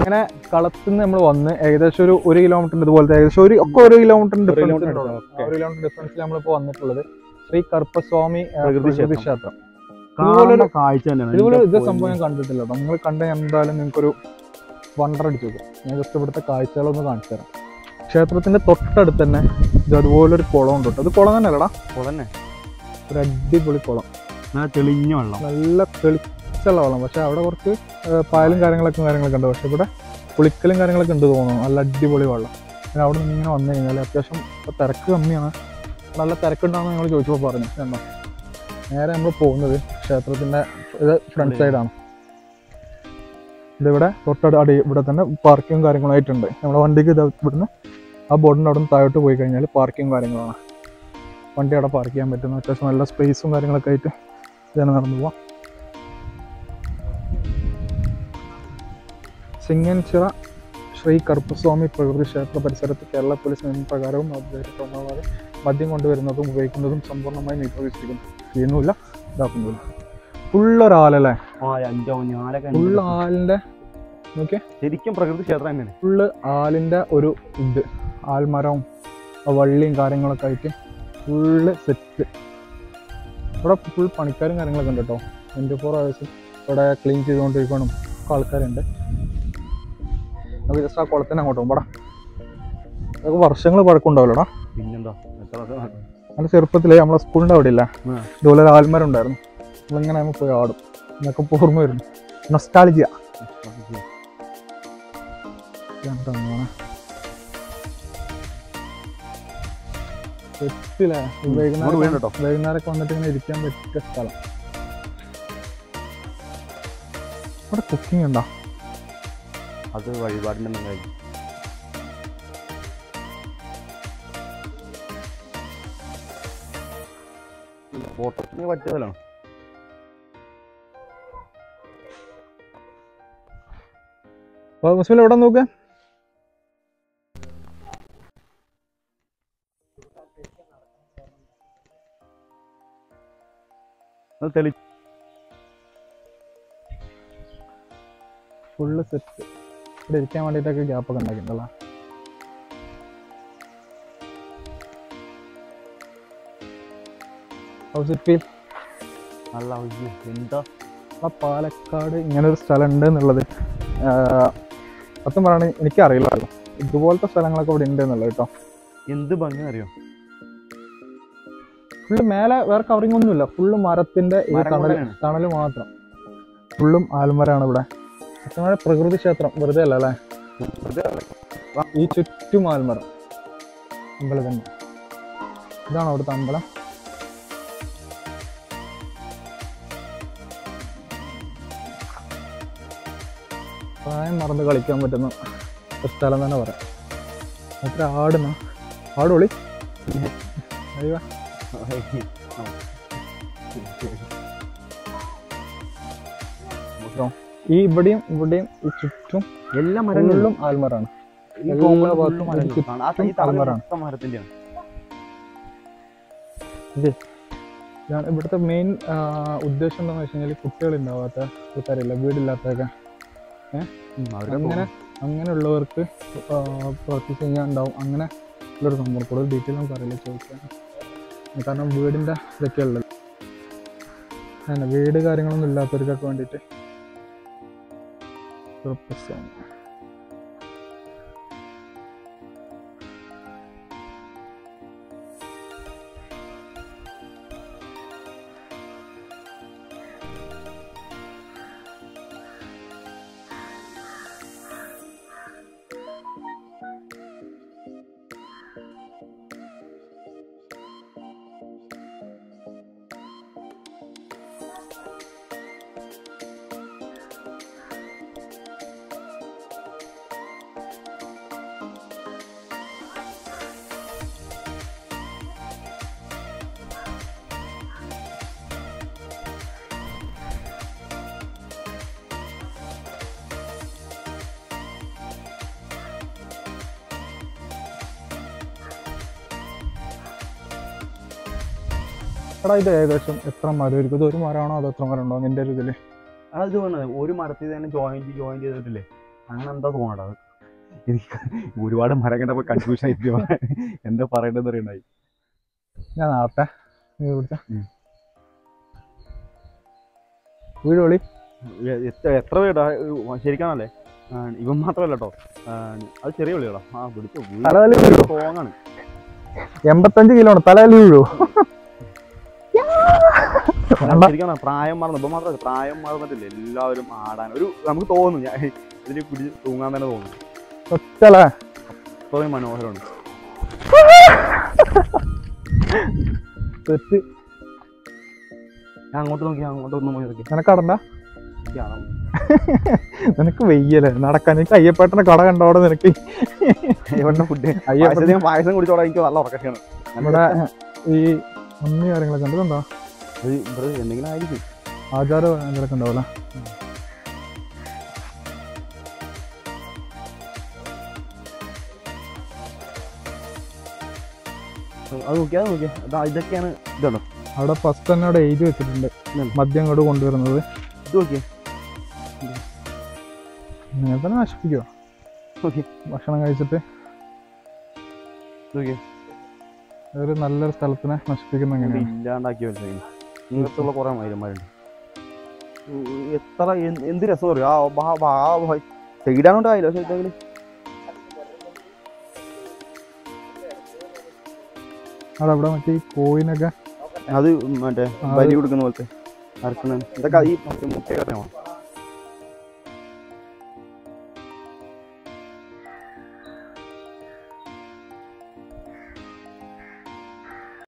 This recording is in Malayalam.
അങ്ങനെ കളത്തിൽ നിന്ന് നമ്മൾ വന്ന് ഏകദേശം ഒരു 1 കിലോമീറ്ററിന്റെ ഇതുപോലത്തെ ഏകദേശം ഒരു കിലോമീറ്റർ ഡിഫറൻസിൽ നമ്മളിപ്പോൾ വന്നിട്ടുള്ളത് ശ്രീ കറുപ്പസ്വാമി പ്രകൃതി ക്ഷേത്രം. ഇതുപോലെ ഇത് സംഭവം ഞാൻ കണ്ടിട്ടില്ല. നിങ്ങൾ കണ്ട എന്തായാലും നിങ്ങൾക്കൊരു വണ്ടർ അടിച്ചു നോക്കും. ഞാൻ ജസ്റ്റ് ഇവിടുത്തെ കാഴ്ചകളൊന്ന് കാണിച്ചു തരാം. ക്ഷേത്രത്തിന്റെ തൊട്ടടുത്ത് തന്നെ ഇത് അതുപോലൊരു കുളം ഉണ്ട് കേട്ടോ. അത് കുളം തന്നെ അല്ലടാ, ഒരു അടിപൊളി കുളം, തെളിഞ്ഞ വെള്ളം, നല്ല തെളിച്ചുള്ള വെള്ളം. പക്ഷെ അവിടെ കുറച്ച് പായലും കാര്യങ്ങളൊക്കെ ഉണ്ട്. പക്ഷെ ഇവിടെ കുളിക്കലും കാര്യങ്ങളൊക്കെ ഉണ്ട് തോന്നുന്നു. നല്ല അടിപൊളി വെള്ളം. പിന്നെ അവിടെ നിന്ന് ഇങ്ങനെ വന്നു കഴിഞ്ഞാൽ അത്യാവശ്യം തിരക്ക് കമ്മിയാണ്. നല്ല തിരക്കുണ്ടാകുന്ന ഞങ്ങൾ ചോദിച്ചപ്പോൾ പറഞ്ഞു. എന്നാ നേരെ നമ്മൾ പോകുന്നത് ക്ഷേത്രത്തിന്റെ ഇത് ഫ്രണ്ട് സൈഡാണ്. ഇതിവിടെ ഇവിടെ തന്നെ പാർക്കിങ്ങും കാര്യങ്ങളായിട്ടുണ്ട്. നമ്മുടെ വണ്ടിക്ക് ഇത് ഇവിടുന്ന് ആ ബോർഡിൻ്റെ അവിടെ നിന്ന് താഴോട്ട് പോയി കഴിഞ്ഞാൽ പാർക്കിങ്ങും കാര്യങ്ങളാണ്. വണ്ടി അവിടെ പാർക്ക് ചെയ്യാൻ പറ്റുന്ന അത്യാവശ്യം നല്ല സ്പേസും കാര്യങ്ങളൊക്കെ ആയിട്ട് ഇതാണ് നടന്നു പോവാം. ചിങ്ങൻചിറ ശ്രീ കറുപ്പസ്വാമി പ്രകൃതി ക്ഷേത്ര പരിസരത്ത് കേരള പോലീസ് നിയമപ്രകാരവും മദ്യം കൊണ്ടുവരുന്നതും ഉപയോഗിക്കുന്നതും സമ്പൂർണ്ണമായി നിരോധിച്ചിരിക്കുന്നു. ചെയ്യുന്നില്ല, ഇതാക്കുന്നില്ല. ഫുള്ളൊരാലല്ലേ, ഫുള്ള് ആലിൻ്റെ നോക്കിയേ, ശരിക്കും പ്രകൃതി ക്ഷേത്രം തന്നെയാണ്. ഫുള്ള് ആലിൻ്റെ ഒരു ഇത്, ആൽമരവും വള്ളിയും കാര്യങ്ങളൊക്കെ ആയിട്ട് ഫുള്ള് സെറ്റ്. ഇവിടെ ഫുൾ പണിക്കാരും കാര്യങ്ങളൊക്കെ ഉണ്ട് കേട്ടോ. 24 hours ഇവിടെ ക്ലീൻ ചെയ്തുകൊണ്ടിരിക്കണം ആൾക്കാരുണ്ട്. നമുക്ക് ജസ്റ്റ് ആ കുളത്തിന് അങ്ങോട്ട് പോകും. അതൊക്കെ വർഷങ്ങൾ പഴക്കമുണ്ടാവില്ലടാ. പിന്നെന്താ, നല്ല ചെറുപ്പത്തിലേ നമ്മളെ സ്കൂളിൻ്റെ അവിടെ ഇല്ല ഇതുപോലെ ഒരു ആൽമരം ഉണ്ടായിരുന്നു. നമ്മളിങ്ങനെ നമ്മൾ പോയി ആടും. എന്നൊക്കെ ഓർമ്മ വരുന്നു. നൊസ്റ്റാൾജിയ. സെറ്റില്ലേ, വൈകുന്നേരമൊക്കെ വന്നിട്ട് ഇങ്ങനെ ഇരിക്കാൻ പറ്റിയ സ്ഥലം. ഇവിടെ കുക്കിംഗ് ഉണ്ടോ? അത് വഴിപാടിൻ്റെ ഫോട്ടോസിന് പറ്റിയതല്ലോ. മുസ്ലിം എവിടെ നോക്കുക? Full set. ഇവിടെ ഇരിക്കാൻ വേണ്ടിയിട്ടൊക്കെ ഗ്യാപ്പൊക്കെ ഉണ്ടാക്കിയിട്ടുണ്ടല്ലോ. എന്താ പാലക്കാട് ഇങ്ങനൊരു സ്ഥലം ഉണ്ട് എന്നുള്ളത് സത്യം പറയുകയാണെങ്കിൽ എനിക്കറിയില്ലല്ലോ. ഇതുപോലത്തെ സ്ഥലങ്ങളൊക്കെ ഇവിടെ ഉണ്ട് എന്നുള്ളത് കേട്ടോ. എന്ത് ഭംഗി അറിയോ. ഫുള്ള് മേലെ വേറെ കവറിങ് ഒന്നുമില്ല. ഫുള്ള് മരത്തിന്റെ തണല് മാത്രം. ഫുള്ളും ആൽമരാണ് ഇവിടെ. സത്യമായ പ്രകൃതി ക്ഷേത്രം വെറുതെ അല്ല അല്ലേ. ഈ ചുറ്റും ആൽമരം. അമ്പലം തന്നെ. ഇതാണ് അവിടുത്തെ അമ്പലം. പ്രായം മറന്ന് കളിക്കാൻ പറ്റുന്ന ഒരു സ്ഥലം തന്നെ പറയാം. അത്ര ആടുന്ന ആടുപൊളി. ഈ ഇവിടെയും ഈ ചുറ്റും എല്ലാ മരങ്ങളിലും ആൽമരാണ്. ഇവിടുത്തെ മെയിൻ ഉദ്ദേശം എന്താണെന്ന് വെച്ച് കഴിഞ്ഞാൽ കുട്ടികൾ ഉണ്ടാവാത്ത ആൾക്കാരില്ല, വീടില്ലാത്തൊക്കെ അങ്ങനെയുള്ളവർക്ക് പ്രവർത്തിച്ച് കഴിഞ്ഞാൽ ഉണ്ടാവും. അങ്ങനെ ഉള്ളൊരു സംഭവം. കൂടുതൽ ഡീറ്റെയിൽ നമുക്ക് അറിയില്ല ചോദിക്കാൻ. കാരണം വീടിൻ്റെ ഇതൊക്കെ ഉള്ളത്. അങ്ങനെ വീട് കാര്യങ്ങളൊന്നും ഇല്ലാത്തവർക്കൊക്കെ വേണ്ടിയിട്ട് പ്രൊപ്പസാണ്. എടാ ഇത് ഏകദേശം എത്ര മരം ആയിരിക്കും? ഇത് ഒരു മരമാണോ അതോ എത്ര മരം ഉണ്ടോ നിന്റെ ഒരു ഇതില്? അത് ഒരു മരത്തിൽ തന്നെ ജോയിന്റ് ചെയ്തിട്ടില്ലേ? അങ്ങനെ എന്താ തോന്നടാ അത് എനിക്ക് ഒരുപാട് മരം കണ്ടപ്പോ കൺഫ്യൂഷൻ ആയിട്ട് എന്താ പറയേണ്ടതെന്ന് അറിയണ്ടായി. ഞാൻ നാളത്തെ വീട് വിളി എത്ര വീടാ ശരിക്കാണല്ലേ? ഇവൻ മാത്രമല്ല കേട്ടോ, അത് ചെറിയ വിളികളാ. ആ പിടിച്ചു സ്ട്രോങ്ങാണ്. 85 കിലോ തലയിൽ വീഴൂ. ശരിക്കാണ് പ്രായം മറന്നു. ഇപ്പം മാത്രമല്ല, പ്രായം മറന്നിട്ടില്ല എല്ലാവരും ആടാൻ ഒരു നമുക്ക് തോന്നുന്നു. ഞാൻ ഇതിൽ പിടിച്ച് തൂങ്ങാൻ തന്നെ തോന്നുന്നു. അത്രയും മനോഹരമാണ്. ഞാൻ അങ്ങോട്ട് നോക്കി, അങ്ങോട്ടൊന്നും പോയി നോക്കി. നിനക്കടണ്ട, നിനക്ക് വെയ്യല്ലേ നടക്കാൻ. എനിക്ക് അയ്യപ്പേട്ടന്റെ കട കണ്ടോടെ നിനക്ക് ഫുഡ് അയ്യപ്പ പായസം കുടിച്ചോടെ എനിക്ക് നല്ല ഉറക്കമാണ്. നമ്മുടെ ഈ അമ്മി കാര്യങ്ങളൊക്കെ ഉണ്ടോ? എന്തെങ്കിലും ആയിരിക്കും, ആചാരം എന്തൊക്കെ ഉണ്ടാവില്ല. അത് നോക്കിയാ ഇതൊക്കെയാണ്. ഇതാണോ അവിടെ ഫസ്റ്റ് തന്നെ അവിടെ എഴുതി വെച്ചിട്ടുണ്ട് മദ്യം ഇങ്ങോട്ട് കൊണ്ടുവരുന്നത്. ഇത് നോക്കിയേ, ഇങ്ങനെ തന്നെ നശിപ്പിക്കുക ഭക്ഷണം കഴിച്ചിട്ട്. ഒരു നല്ലൊരു സ്ഥലത്തിനെ നശിപ്പിക്കുന്ന എങ്ങനെയാണ് ഇല്ലാണ്ടാക്കി വെച്ചത്. ഇങ്ങനത്തുള്ള കുറെ മൈരന്മാരുണ്ട്. എത്ര എന്ത് രസം അറിയോ സൈഡാണോണ്ടായില്ല. പക്ഷെ ഇതെങ്കിലും അവിടെ മറ്റേ ഈ കോയിനൊക്കെ അത് മറ്റേ ബലി കൊടുക്കുന്ന പോലത്തെ അരക്കണ ഇതൊക്കെ ഈ മുട്ട